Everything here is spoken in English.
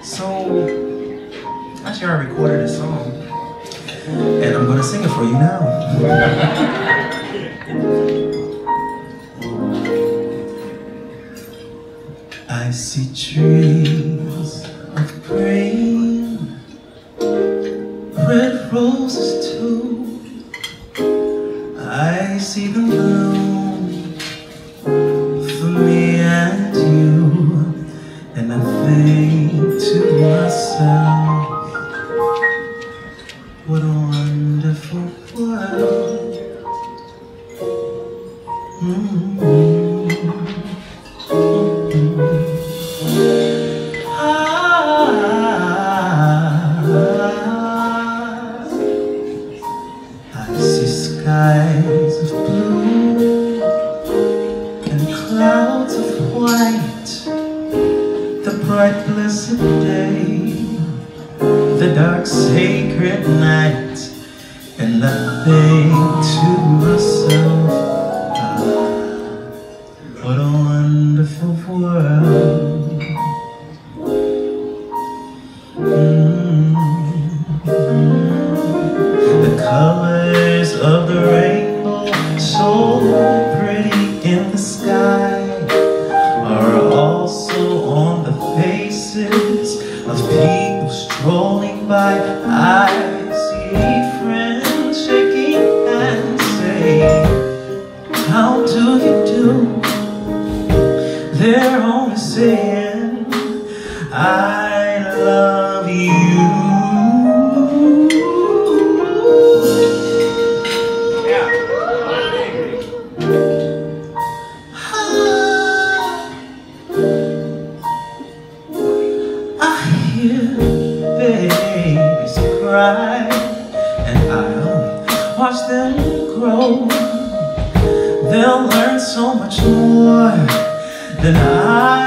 So, actually I recorded a song, and I'm gonna sing it for you now. I see trees of green, red roses too. I see them bloom for me and you, and I think to myself, what a wonderful world. I see skies of blue and clouds of white, the bright blessed day, the dark sacred night, and I think to myself, what a wonderful world. The colors of the rainbow, so pretty in the sky, are also on the faces of people strolling by. I see friends shaking hands, saying, how do you do? They're only saying, I love you. I hear babies cry, and I'll watch them grow. They'll learn so much more than I